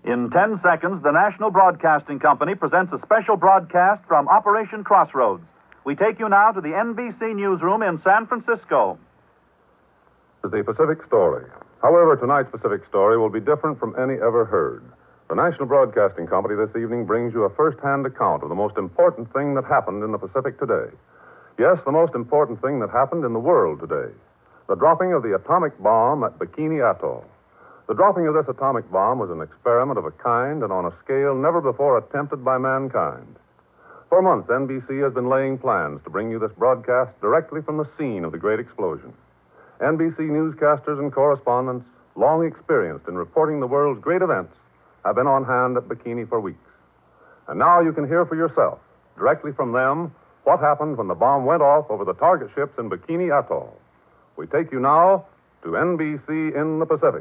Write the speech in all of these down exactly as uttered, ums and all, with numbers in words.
In ten seconds, the National Broadcasting Company presents a special broadcast from Operation Crossroads. We take you now to the N B C newsroom in San Francisco. The Pacific Story. However, tonight's Pacific Story will be different from any ever heard. The National Broadcasting Company this evening brings you a first-hand account of the most important thing that happened in the Pacific today. Yes, the most important thing that happened in the world today. The dropping of the atomic bomb at Bikini Atoll. The dropping of this atomic bomb was an experiment of a kind and on a scale never before attempted by mankind. For months, N B C has been laying plans to bring you this broadcast directly from the scene of the great explosion. N B C newscasters and correspondents, long experienced in reporting the world's great events, have been on hand at Bikini for weeks. And now you can hear for yourself, directly from them, what happened when the bomb went off over the target ships in Bikini Atoll. We take you now to N B C in the Pacific.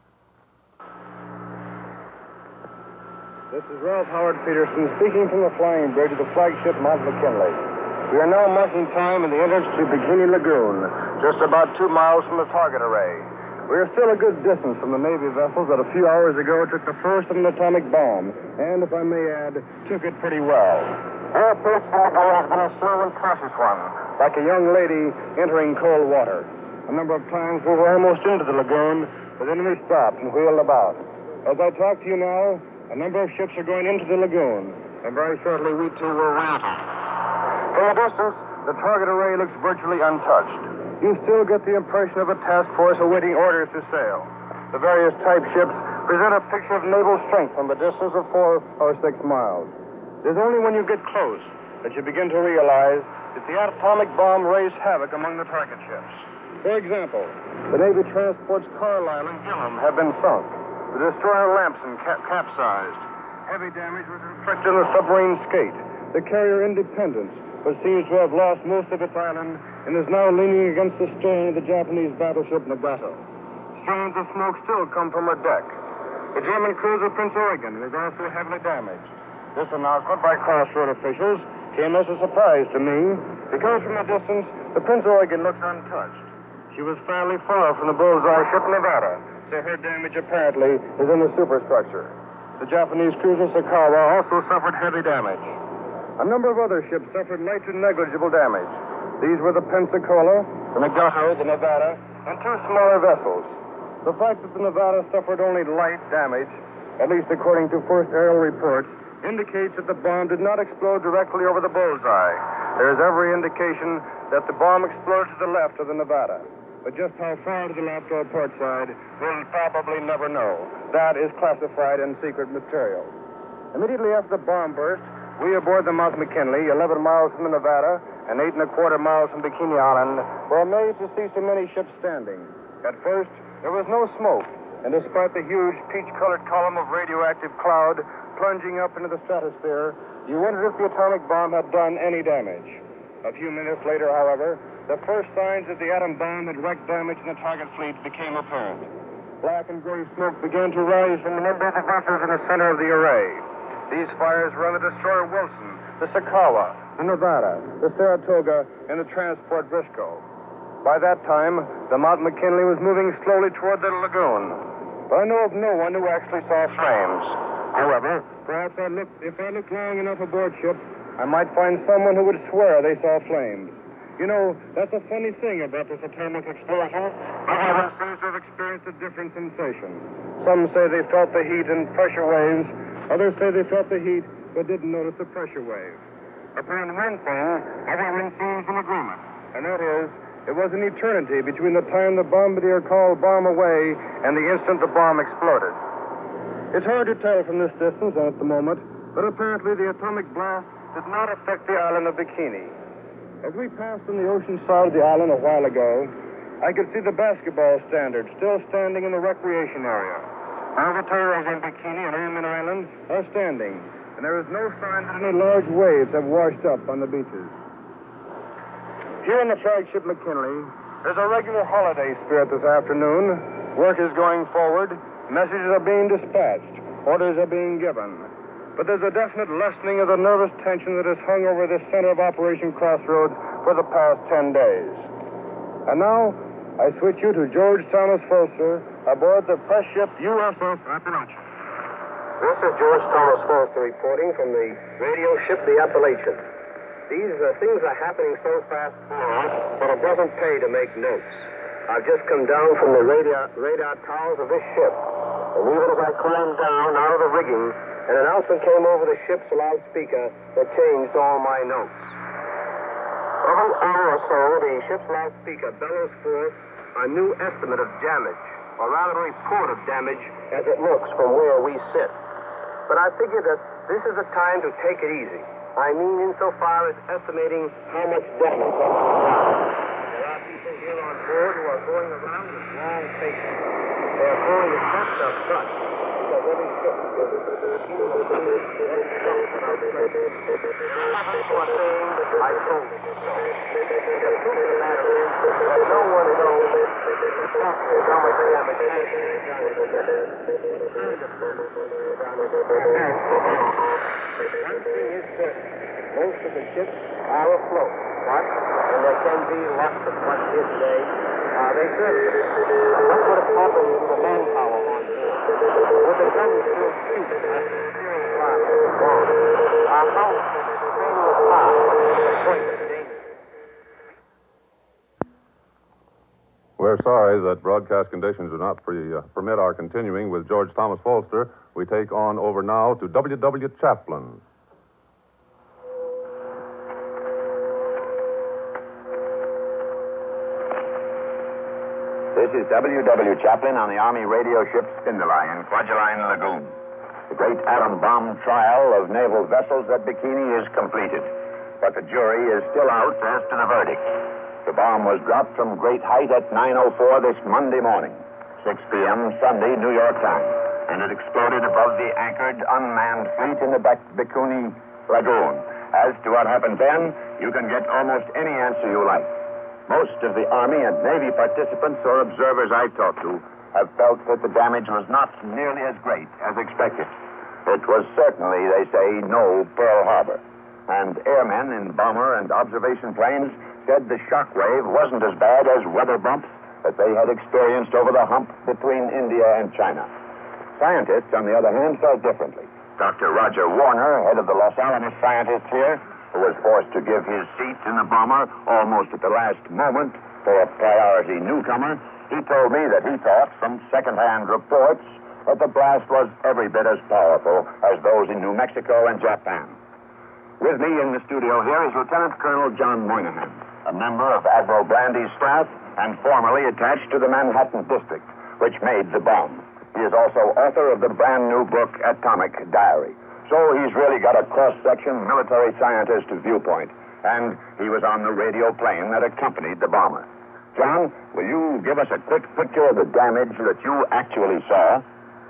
This is Ralph Howard Peterson speaking from the flying bridge of the flagship Mount McKinley. We are now marking time in the entrance to Bikini Lagoon, just about two miles from the target array. We are still a good distance from the Navy vessels that a few hours ago took the first of an atomic bomb, and, if I may add, took it pretty well. Our first lagoon has been a slow and cautious one, like a young lady entering cold water. A number of times we were almost into the lagoon, but then we stopped and wheeled about. As I talk to you now, a number of ships are going into the lagoon, and very shortly we too will enter. From a distance, the target array looks virtually untouched. You still get the impression of a task force awaiting orders to sail. The various type ships present a picture of naval strength from a distance of four or six miles. It is only when you get close that you begin to realize that the atomic bomb raised havoc among the target ships. For example, the Navy transports Carlisle and Gillam have been sunk. The destroyer Lamson cap- capsized. Heavy damage was inflicted on the submarine Skate. The carrier Independence, but seems to have lost most of its island and is now leaning against the stern of the Japanese battleship Nagato. Streams of smoke still come from her deck. The German cruiser Prince Eugen is also heavily damaged. This announcement by Crossroad officials came as a surprise to me because from a distance the Prince Eugen looks untouched. She was fairly far from the bullseye ship Nevada, so her damage apparently is in the superstructure. The Japanese cruiser Sakawa also suffered heavy damage. A number of other ships suffered light to negligible damage. These were the Pensacola, the Nagato, the Nevada, and two smaller vessels. The fact that the Nevada suffered only light damage, at least according to first aerial reports, indicates that the bomb did not explode directly over the bullseye. There is every indication that the bomb exploded to the left of the Nevada. But just how far to the left or port side, we'll probably never know. That is classified and secret material. Immediately after the bomb burst, we aboard the Mount McKinley, eleven miles from the Nevada and eight and a quarter miles from Bikini Island, were amazed to see so many ships standing. At first, there was no smoke, and despite the huge peach-colored column of radioactive cloud plunging up into the stratosphere, you wondered if the atomic bomb had done any damage. A few minutes later, however, the first signs that the atom bomb had wreaked damage in the target fleet became apparent. Black and gray smoke began to rise from the number of vessels in the center of the array. These fires were on the destroyer Wilson, the Sakawa, the Nevada, the Saratoga, and the transport Briscoe. By that time, the Mount McKinley was moving slowly toward the lagoon. But I know of no one who actually saw flames. However, perhaps I looked, if I looked long enough aboard ship, I might find someone who would swear they saw flames. You know, that's a funny thing about this atomic explosion. Everyone seems to have experienced a different sensation. Some say they felt the heat and pressure waves. Others say they felt the heat but didn't notice the pressure wave. Upon one thing, everyone seems in agreement, and that is, it was an eternity between the time the bombardier called bomb away and the instant the bomb exploded. It's hard to tell from this distance and at the moment, but apparently the atomic blast did not affect the island of Bikini. As we passed on the ocean side of the island a while ago, I could see the basketball standard still standing in the recreation area. All the towers in Bikini and Ormond Island are standing, and there is no sign that any large waves have washed up on the beaches. Here in the flagship McKinley, there's a regular holiday spirit this afternoon. Work is going forward, messages are being dispatched, orders are being given. But there's a definite lessening of the nervous tension that has hung over this center of Operation Crossroads for the past ten days. And now, I switch you to George Thomas Foster aboard the press ship U S S Appalachia. This is George Thomas Foster reporting from the radio ship the Appalachian. These uh, things are happening so fast now that it doesn't pay to make notes. I've just come down from the radar, radar towers of this ship. And even as I climbed down out of the rigging, an announcement came over the ship's loudspeaker that changed all my notes. Every hour or so, the ship's loudspeaker bellows forth a new estimate of damage, or rather a report of damage as it looks from where we sit. But I figured that this is a time to take it easy. I mean, insofar as estimating how much damage has been done. There are people here on board who are going around with long faces. They are going to test their guts, because every ship is one about pressure. One thing I told you so. The truth of the matter is that no one knows exactly how much damage has been done. One thing is certain. Most of the ships are afloat. What? And there can be lots of what this day. Are they certain? What would have happened to the manpower on board? Would the guns still shoot at the steering glass of the bomb? Our house would spring apart at the point of danger. We're sorry that broadcast conditions do not pre, uh, permit our continuing with George Thomas Foster. We take on over now to W W Chaplin. This is W W Chaplin on the Army radio ship Spindler in Kwajalein Lagoon. The great atom bomb trial of naval vessels at Bikini is completed, but the jury is still out as to the verdict. The bomb was dropped from great height at nine oh four this Monday morning, six p.m. Sunday, New York time, and it exploded above the anchored, unmanned fleet in the Bikini Lagoon. As to what happened then, you can get almost any answer you like. Most of the Army and Navy participants or observers I talked to have felt that the damage was not nearly as great as expected. It was certainly, they say, no Pearl Harbor. And airmen in bomber and observation planes said the shock wave wasn't as bad as weather bumps that they had experienced over the hump between India and China. Scientists, on the other hand, felt differently. Doctor Roger Warner, head of the Los Alamos scientists here, who was forced to give his seat in the bomber almost at the last moment for a priority newcomer, he told me that he thought, from second-hand reports, that the blast was every bit as powerful as those in New Mexico and Japan. With me in the studio here is Lieutenant Colonel John Moynihan, a member of Admiral Brandy's staff and formerly attached to the Manhattan District, which made the bomb. He is also author of the brand-new book, Atomic Diary. So he's really got a cross-section military scientist viewpoint. And he was on the radio plane that accompanied the bomber. John, will you give us a quick picture of the damage that you actually saw?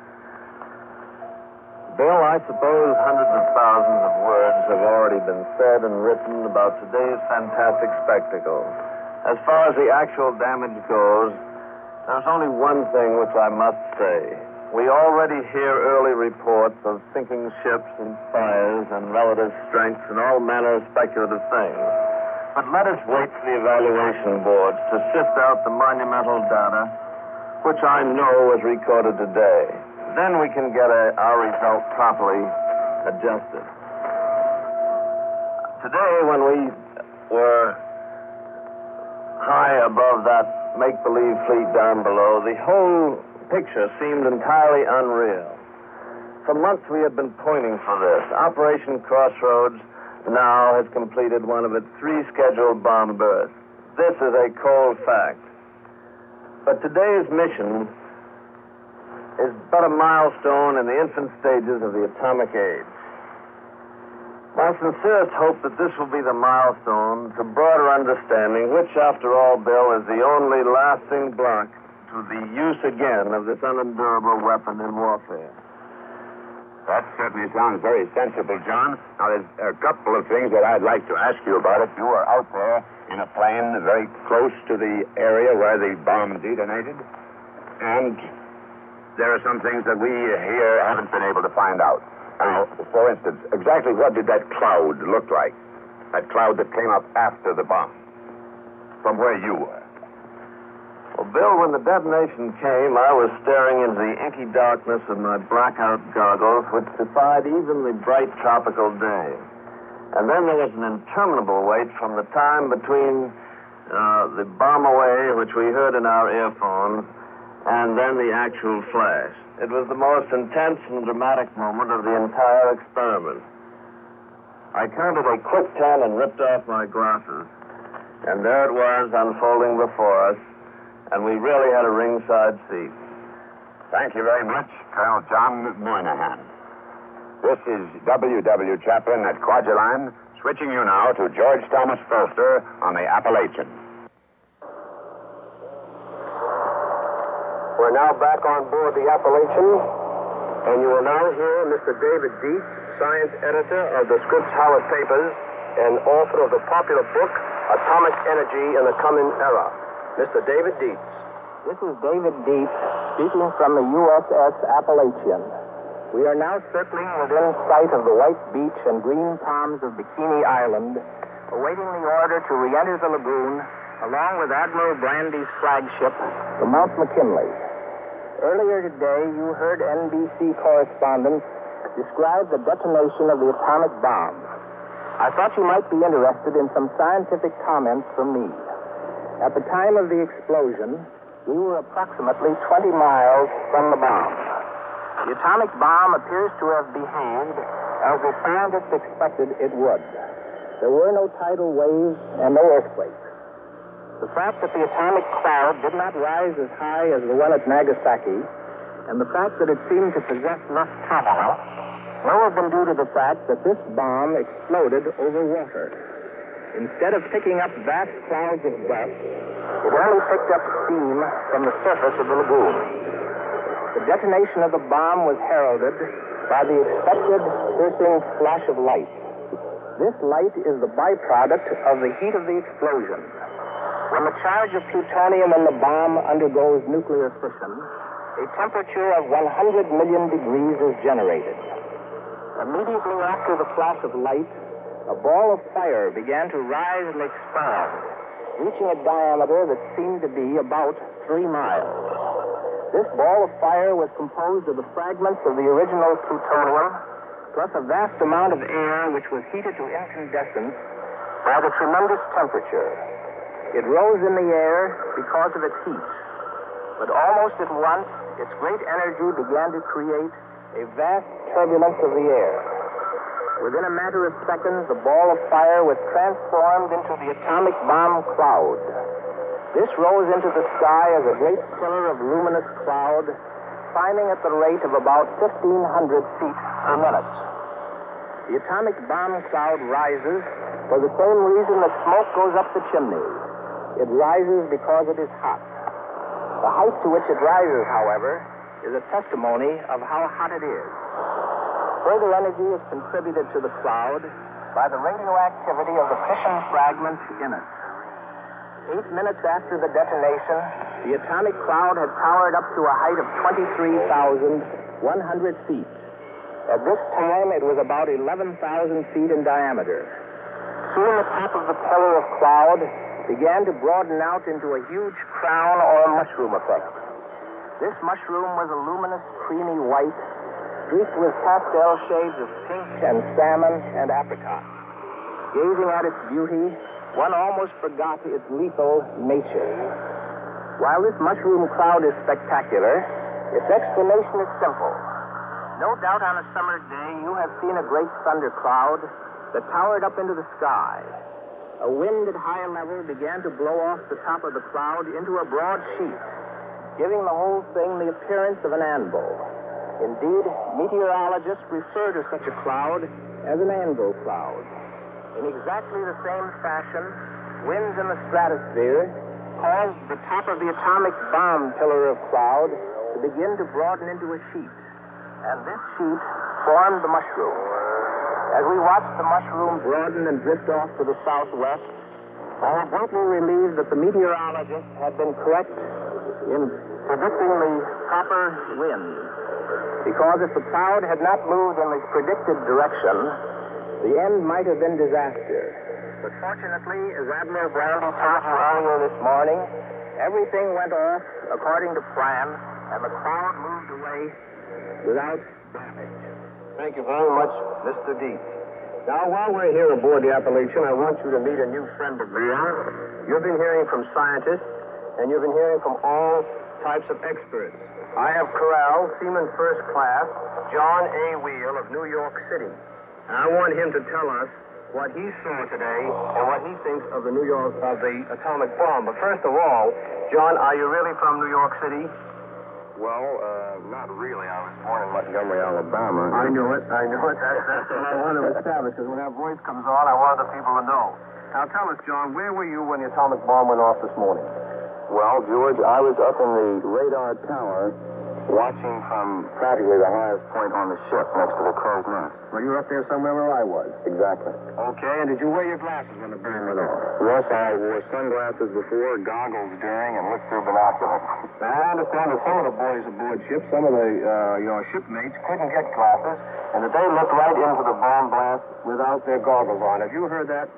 Bill, I suppose hundreds of thousands of words have already been said and written about today's fantastic spectacle. As far as the actual damage goes, there's only one thing which I must say. We already hear early reports of sinking ships and fires and relative strengths and all manner of speculative things. But let us wait for the evaluation boards to sift out the monumental data, which I know was recorded today. Then we can get a, our result properly adjusted. Today, when we were high above that make-believe fleet down below, the whole picture seemed entirely unreal. For months we had been pointing for this. Operation Crossroads now has completed one of its three scheduled bomb bursts. This is a cold fact. But today's mission is but a milestone in the infant stages of the atomic age. My sincerest hope that this will be the milestone to broader understanding, which, after all, Bill, is the only lasting block to the use again of this unendurable weapon in warfare. That certainly sounds very sensible, John. Now, there's a couple of things that I'd like to ask you about. If you were out there in a plane very close to the area where the bomb detonated, and there are some things that we here haven't been able to find out. Now, for instance, exactly what did that cloud look like? That cloud that came up after the bomb, from where you were. Well, Bill, when the detonation came, I was staring into the inky darkness of my blackout goggles, which defied even the bright tropical day. And then there was an interminable wait from the time between uh, the bomb away, which we heard in our earphones, and then the actual flash. It was the most intense and dramatic moment of the entire experiment. I counted a quick ten and ripped off my glasses. And there it was unfolding before us, and we really had a ringside seat. Thank you very much, Colonel John Moynihan. This is W W. Chaplin at Kwajalein, switching you now to George Thomas Foster on the Appalachian. We're now back on board the Appalachian, and you will now hear Mister David Dietz, science editor of the Scripps Howard Papers and author of the popular book, Atomic Energy in the Coming Era. Mister David Dietz. This is David Dietz speaking from the U S S Appalachian. We are now circling within sight of the white beach and green palms of Bikini Island, awaiting the order to re-enter the lagoon along with Admiral Brandy's flagship, the Mount McKinley. Earlier today, you heard N B C correspondents describe the detonation of the atomic bomb. I thought you might be interested in some scientific comments from me. At the time of the explosion, we were approximately twenty miles from the bomb. The atomic bomb appears to have behaved as the scientists expected it would. There were no tidal waves and no earthquakes. The fact that the atomic cloud did not rise as high as the one at Nagasaki, and the fact that it seemed to possess less turbulence, may have been due to the fact that this bomb exploded over water. Instead of picking up vast clouds of dust, it only picked up steam from the surface of the lagoon. The detonation of the bomb was heralded by the expected piercing flash of light. This light is the byproduct of the heat of the explosion. When the charge of plutonium in the bomb undergoes nuclear fission, a temperature of one hundred million degrees is generated. Immediately after the flash of light, a ball of fire began to rise and expand, reaching a diameter that seemed to be about three miles. This ball of fire was composed of the fragments of the original plutonium, plus a vast amount of air which was heated to incandescence by the tremendous temperature. It rose in the air because of its heat, but almost at once, its great energy began to create a vast turbulence of the air. Within a matter of seconds, the ball of fire was transformed into the atomic bomb cloud. This rose into the sky as a great pillar of luminous cloud, climbing at the rate of about fifteen hundred feet per minute. The atomic bomb cloud rises for the same reason that smoke goes up the chimney. It rises because it is hot. The height to which it rises, however, is a testimony of how hot it is. Further energy is contributed to the cloud by the radioactivity of the fission fragments in it. Eight minutes after the detonation, the atomic cloud had towered up to a height of twenty-three thousand one hundred feet. At this time, it was about eleven thousand feet in diameter. Soon the top of the pillar of cloud began to broaden out into a huge crown or mushroom effect. This mushroom was a luminous, creamy white, streaked with pastel shades of pink and salmon and apricot. Gazing at its beauty, one almost forgot its lethal nature. While this mushroom cloud is spectacular, its explanation is simple. No doubt on a summer day you have seen a great thunder cloud that towered up into the sky. A wind at high level began to blow off the top of the cloud into a broad sheet, giving the whole thing the appearance of an anvil. Indeed, meteorologists refer to such a cloud as an anvil cloud. In exactly the same fashion, winds in the stratosphere caused the top of the atomic bomb pillar of cloud to begin to broaden into a sheet, and this sheet formed the mushroom. As we watched the mushroom broaden and drift off to the southwest, I was greatly relieved that the meteorologists had been correct in predicting the proper wind. Because if the cloud had not moved in the predicted direction, the end might have been disaster. But fortunately, as Admiral Brandy told you earlier this morning, Everything went off according to plan, and the crowd moved away without damage. Thank you very much, Mister Deep. Now, while we're here aboard the Appalachian, I want you to meet a new friend of mine. You've been hearing from scientists, and you've been hearing from all types of experts. I have corralled Seaman First Class John A. Wheel of New York City. And I want him to tell us what he saw today and what he thinks of the New York of the atomic bomb. But first of all, John, are you really from New York City? Well, uh, not really. I was born in Montgomery, Alabama. I knew it. I knew it. That's, that's what I want to establish, because when that voice comes on, I want the people to know. Now, tell us, John, where were you when the atomic bomb went off this morning? Well, George, I was up in the radar tower watching from practically the highest point on the ship next to the crow's nest. Well, you were up there somewhere where I was. Exactly. Okay, and did you wear your glasses when the burn went off? Yes, I wore sunglasses before, goggles during, and looked through binoculars. Now, I understand that some of the boys aboard ship, some of the, uh, your shipmates, couldn't get glasses, and that they looked right into the bomb blast without their goggles on. Have you heard that?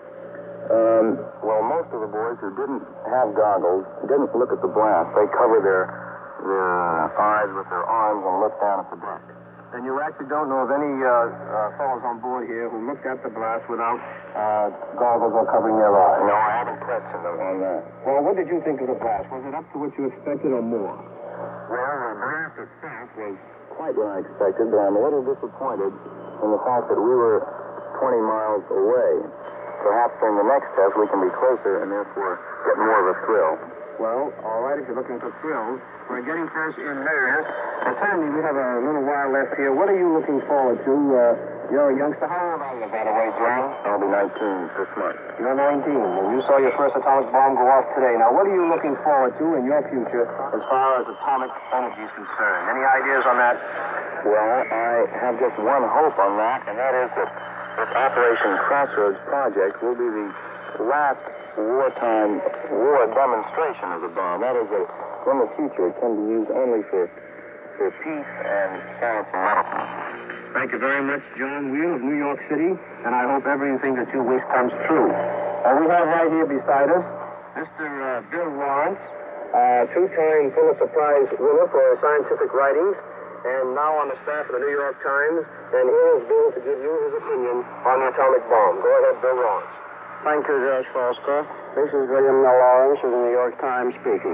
Um, well, most of the boys who didn't have goggles didn't look at the blast. They covered their, their uh, eyes with their arms and looked down at the deck. And you actually don't know of any uh, uh, fellows on board here who looked at the blast without uh, goggles or covering their eyes? No, I haven't questioned them on that. Well, what did you think of the blast? Was it up to what you expected or more? Well, the blast itself was quite what I expected, but I'm a little disappointed in the fact that we were twenty miles away. Perhaps during the next test we can be closer and therefore get more of a thrill. Well, all right, if you're looking for thrills. We're getting close in there. And certainly we have a little while left here. What are you looking forward to? Uh, you're a youngster. How old are you, by the way, John? I'll be nineteen this month. You're nineteen, and you saw your first atomic bomb go off today. Now, what are you looking forward to in your future as far as atomic energy is concerned? Any ideas on that? Well, I have just one hope on that, and that is that this Operation Crossroads project will be the last wartime war demonstration of the bomb. That is, that in the future it can be used only for, for peace and science and medicine. Thank you very much, John Wheel of New York City, and I hope everything that you wish comes true. Uh, we have right here beside us Mister Uh, Bill Lawrence, uh, two-time Pulitzer Prize winner for scientific writings, and now on the staff of the New York Times, and here is Bill to give you his opinion on the atomic bomb. Go ahead, Bill Lawrence. Thank you, George Foster. This is William L. Lawrence of the New York Times speaking.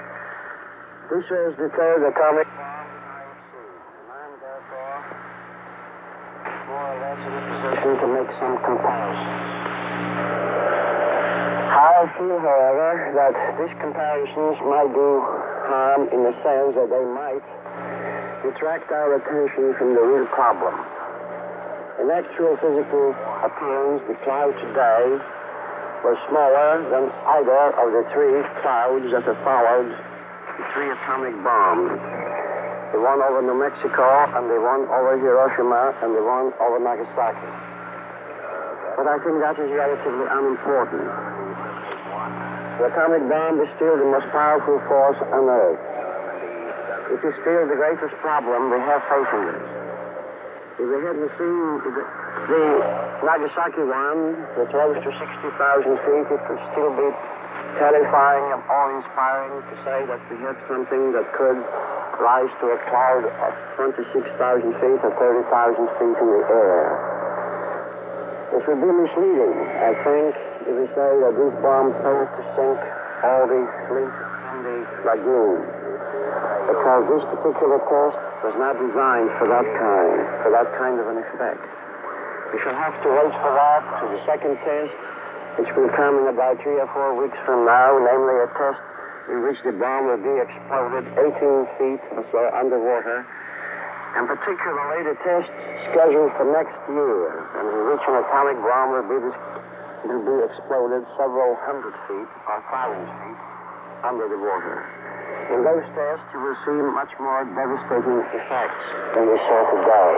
This is the third atomic bomb I see, and I'm therefore more or less in a position to make some comparisons. I feel, however, that these comparisons might do harm in the sense that they might detract our attention from the real problem. In actual physical appearance, the cloud today was smaller than either of the three clouds that have followed the three atomic bombs. The one over New Mexico, and the one over Hiroshima, and the one over Nagasaki. But I think that is relatively unimportant. The atomic bomb is still the most powerful force on Earth. It is still the greatest problem we have facing us. If we hadn't seen the, the Nagasaki one, that rose to sixty thousand feet, it would still be terrifying and awe-inspiring to say that we had something that could rise to a cloud of twenty-six thousand feet or thirty thousand feet in the air. It would be misleading, I think, if we say that this bomb failed to sink all the fleet in the lagoon. Because this particular test was not designed for that kind, for that kind of an effect. We shall have to wait for that to the second test, which will come in about three or four weeks from now, namely a test in which the bomb will be exploded eighteen feet or so underwater, and particularly the test scheduled for next year, and in which an atomic bomb will be, will be exploded several hundred feet or thousand feet under the water. In those tests, you will see much more devastating effects than we saw today.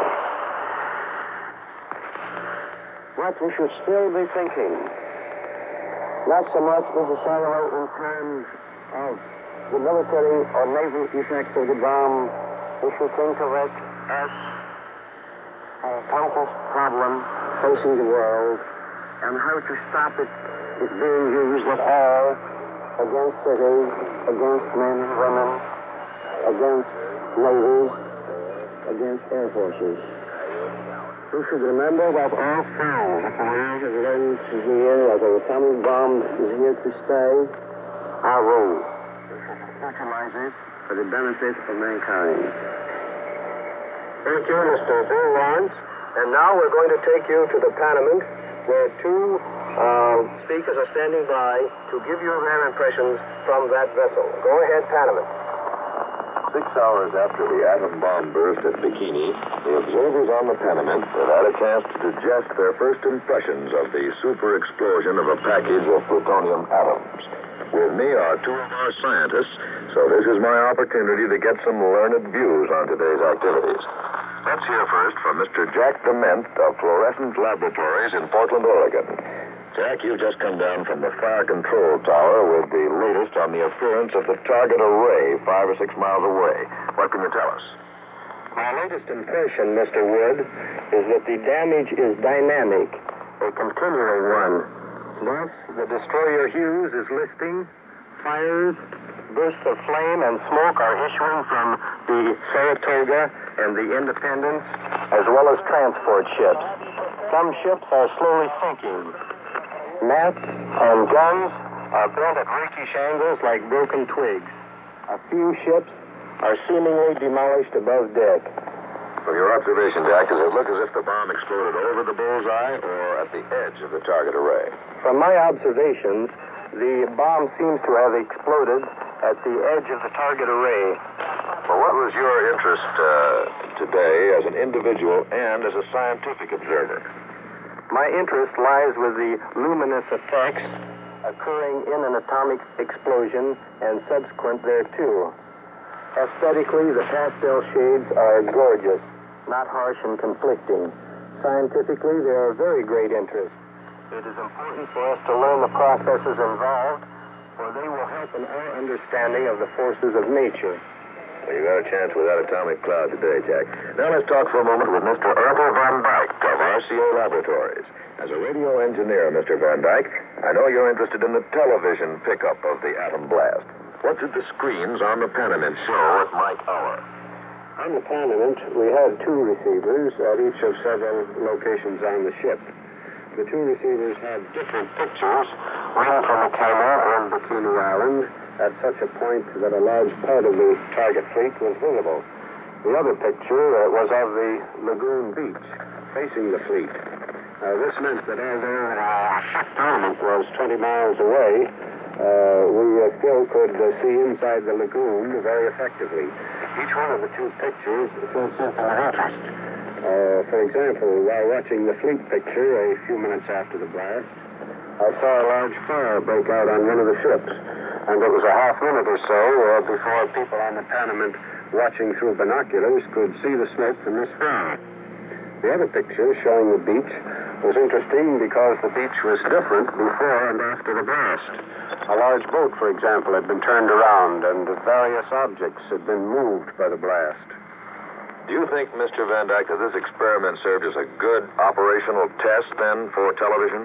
What we should still be thinking, not so much necessarily in terms of the military or naval effects of the bomb, we should think of it as a complex problem facing the world, and how to stop it, it being used at all, against cities, against men, women, against navies, against air forces. We should remember that all failed. That the world has learned to hear that the atomic bomb is here to stay. Our role. We should utilize it for the benefit of mankind. Thank you, Mister Bill Lawrence. And now we're going to take you to the Panamint, where two uh, speakers are standing by to give you their impressions from that vessel. Go ahead, Panamint. Six hours after the atom bomb burst at Bikini, the observers on the Panamint have had a chance to digest their first impressions of the super explosion of a package of plutonium atoms. With me are two of our scientists, so this is my opportunity to get some learned views on today's activities. Let's hear first from Mister Jack Dement of Fluorescent Laboratories in Portland, Oregon. Jack, you've just come down from the fire control tower with the latest on the appearance of the target array five or six miles away. What can you tell us? My latest impression, Mister Wood, is that the damage is dynamic, a continual one. Thus, the destroyer Hughes is listing fires, bursts of flame and smoke are issuing from the Saratoga and the Independence, as well as transport ships. Some ships are slowly sinking. Masts and guns are bent at rakish angles like broken twigs. A few ships are seemingly demolished above deck. From your observation, Jack, does it look as if the bomb exploded over the bullseye or at the edge of the target array? From my observations, the bomb seems to have exploded at the edge of the target array. Well, what was your interest uh, today as an individual and as a scientific observer? My interest lies with the luminous effects occurring in an atomic explosion and subsequent thereto. Aesthetically, the pastel shades are gorgeous, not harsh and conflicting. Scientifically, they are of very great interest. It is important for us to learn the processes involved, for they will help in our understanding of the forces of nature. Well, you got a chance with that atomic cloud today, Jack. Now let's talk for a moment with Mister Arthur Van Dyke of R C A Laboratories. As a radio engineer, Mister Van Dyke, I know you're interested in the television pickup of the atom blast. What did the screens on the Panamint show at Mike Hour? On the Panamint, we had two receivers at each of several locations on the ship. The two receivers had different pictures, one from the camera on Bikini Island at such a point that a large part of the target fleet was visible. The other picture uh, was of the lagoon beach, facing the fleet. Uh, this meant that although uh, Panamint was twenty miles away, uh, we uh, still could uh, see inside the lagoon very effectively. Each one of the two pictures showed something of interest. Uh, for example, while watching the fleet picture a few minutes after the blast, I saw a large fire break out on one of the ships, and it was a half minute or so uh, before people on the Panamint watching through binoculars could see the smoke from this fire. The other picture, showing the beach, was interesting because the beach was different before and after the blast. A large boat, for example, had been turned around, and various objects had been moved by the blast. Do you think, Mister Van Dyke, that this experiment served as a good operational test, then, for television?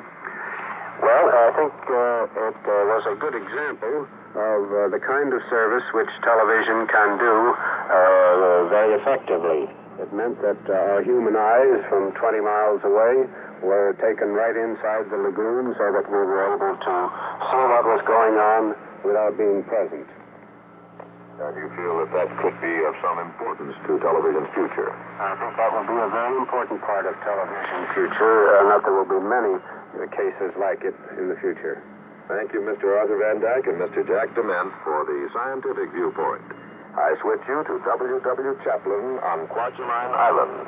Well, I think uh, it uh, was a good example of uh, the kind of service which television can do uh, very effectively. It meant that uh, our human eyes from twenty miles away were taken right inside the lagoon so that we were able to see what was going on without being present. And you feel that that could be of some importance to television's future? I think that will be a very important part of television's future, and that there will be many cases like it in the future. Thank you, Mister Arthur Van Dyke and Mister Jack Dement, for the scientific viewpoint. I switch you to W W Chaplin on Kwajalein Island.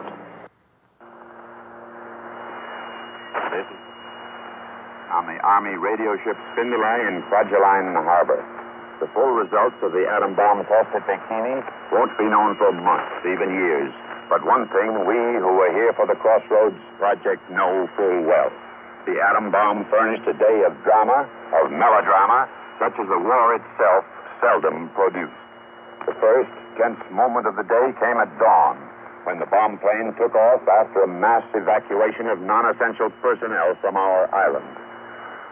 On the Army radio ship Spindler in Kwajalein Harbor. The full results of the atom bomb test at Bikini won't be known for months, even years. But one thing we who were here for the Crossroads project know full well. The atom bomb furnished a day of drama, of melodrama, such as the war itself seldom produced. The first tense moment of the day came at dawn, when the bomb plane took off after a mass evacuation of non-essential personnel from our island.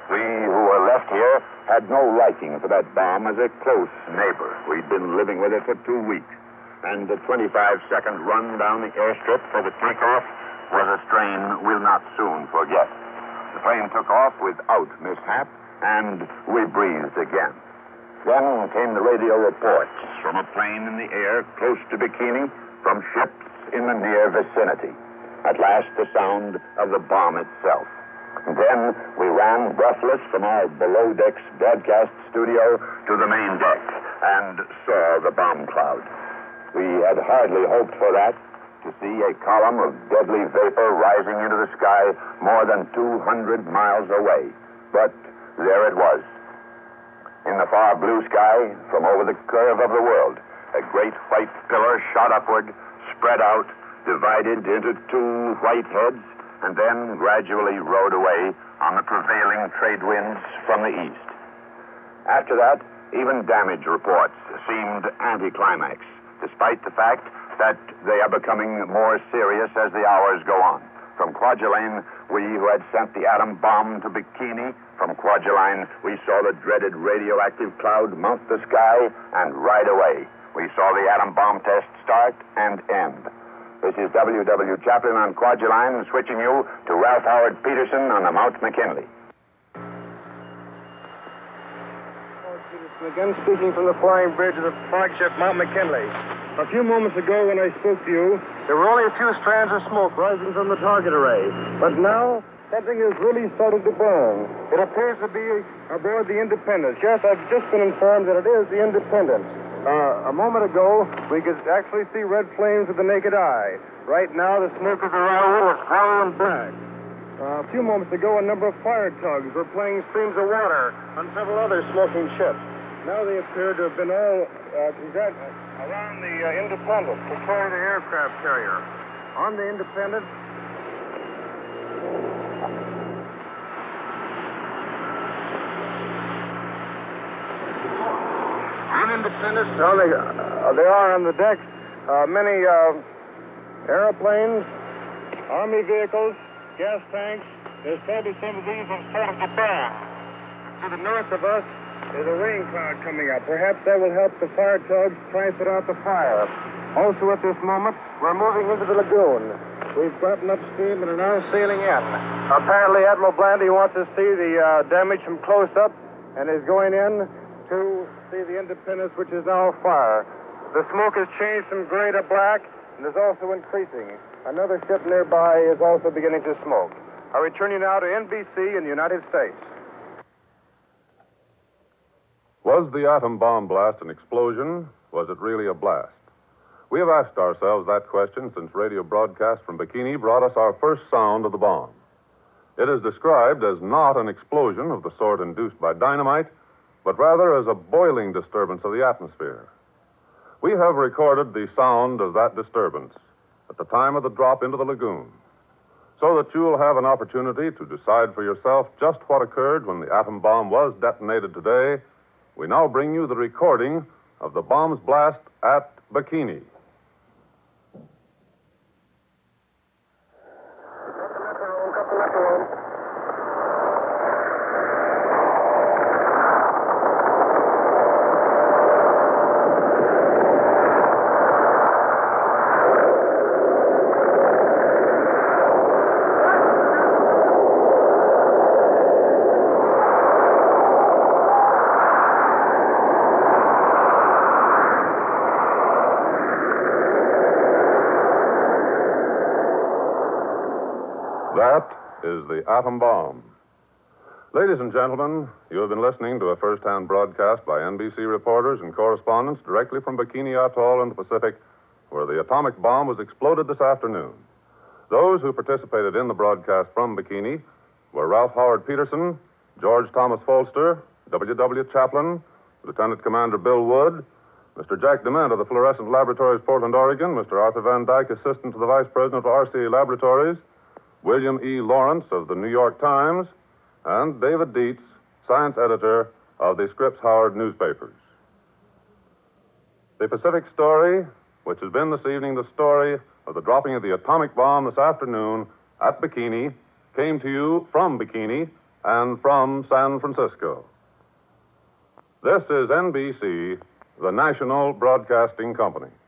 We who were left here had no liking for that bomb as a close neighbor. We'd been living with it for two weeks. And the twenty-five second run down the airstrip for the takeoff was a strain we'll not soon forget. The plane took off without mishap, and we breathed again. Then came the radio reports from a plane in the air close to Bikini, from ships in the near vicinity. At last, the sound of the bomb itself. And then we ran breathless from our below-decks broadcast studio to the main deck and saw the bomb cloud. We had hardly hoped for that, to see a column of deadly vapor rising into the sky more than two hundred miles away. But there it was. In the far blue sky, from over the curve of the world, a great white pillar shot upward, spread out, divided into two white heads, and then gradually rode away on the prevailing trade winds from the east. After that, even damage reports seemed anticlimax, despite the fact that they are becoming more serious as the hours go on. From Kwajalein, we who had sent the atom bomb to Bikini, from Kwajalein, we saw the dreaded radioactive cloud mount the sky, and right away, we saw the atom bomb test start and end. This is W W Chaplin on Kwajalein, switching you to Ralph Howard Peterson on the Mount McKinley. Again, speaking from the flying bridge of the flagship Mount McKinley. A few moments ago, when I spoke to you, there were only a few strands of smoke rising from the target array. But now, something has really started to burn. It appears to be aboard the Independence. Yes, I've just been informed that it is the Independence. Uh, a moment ago, we could actually see red flames with the naked eye. Right now, the smoke is around us, hollow and black. Uh, a few moments ago, a number of fire tugs were playing streams of water on several other smoking ships. Now they appear to have been all uh, congrat- around the uh, Independence to carry the aircraft carrier. On the Independence, on Independence, on the, uh, they are on the deck. Uh, many uh, airplanes, army vehicles, gas tanks. There's probably some of these in front of the bar. To the north of us, there's a rain cloud coming up. Perhaps that will help the fire tugs try and put out the fire. Also, at this moment, we're moving into the lagoon. We've gotten upstream and are now sailing in. Apparently, Admiral Blandy wants to see the uh, damage from close up and is going in to see the Independence, which is now afire. The smoke has changed from gray to black and is also increasing. Another ship nearby is also beginning to smoke. I return you now to N B C in the United States. Was the atom bomb blast an explosion? Was it really a blast? We have asked ourselves that question since radio broadcast from Bikini brought us our first sound of the bomb. It is described as not an explosion of the sort induced by dynamite, but rather as a boiling disturbance of the atmosphere. We have recorded the sound of that disturbance at the time of the drop into the lagoon, so that you will have an opportunity to decide for yourself just what occurred when the atom bomb was detonated today. We now bring you the recording of the bomb's blast at Bikini. That is the atom bomb. Ladies and gentlemen, you have been listening to a first-hand broadcast by N B C reporters and correspondents directly from Bikini Atoll in the Pacific, where the atomic bomb was exploded this afternoon. Those who participated in the broadcast from Bikini were Ralph Howard Peterson, George Thomas Folster, W W Chaplin, Lieutenant Commander Bill Wood, Mister Jack Dement of the Fluorescent Laboratories, Portland, Oregon, Mister Arthur Van Dyke, Assistant to the Vice President of R C A Laboratories, William E. Lawrence of the New York Times, and David Dietz, Science Editor of the Scripps Howard newspapers. The Pacific Story, which has been this evening the story of the dropping of the atomic bomb this afternoon at Bikini, came to you from Bikini and from San Francisco. This is N B C, the National Broadcasting Company.